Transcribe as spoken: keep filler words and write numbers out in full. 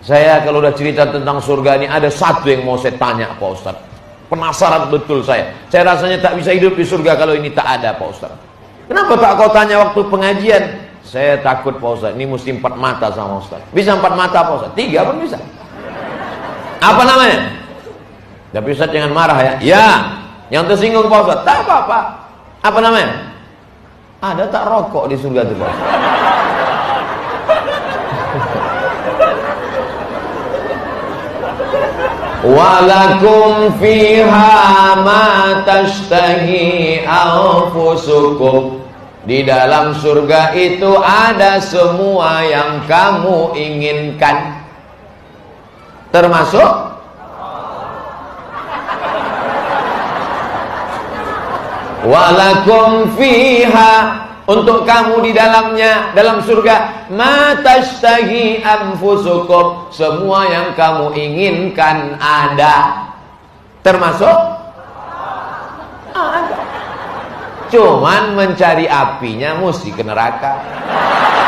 Saya kalau udah cerita tentang surga ini, ada satu yang mau saya tanya Pak Ustaz. Penasaran betul saya. Saya rasanya tak bisa hidup di surga kalau ini tak ada Pak Ustaz. Kenapa tak kau tanya waktu pengajian? Saya takut Pak Ustaz, ini mesti empat mata sama Ustaz. Bisa empat mata Pak Ustaz? Tiga pun bisa. Apa namanya? Tapi Ustaz jangan marah ya. Ya, yang tersinggung Pak Ustaz. Tak apa-apa. Apa namanya? Ada tak rokok di surga itu Pak Ustaz? Walakum fiha ma tashtahi anfusukum. Di dalam surga itu ada semua yang kamu inginkan. Termasuk walakum fiha, untuk kamu di dalamnya, dalam surga, ma tashtahi anfusukum, semua yang kamu inginkan ada. Termasuk ada. Cuman mencari apinya mesti ke neraka.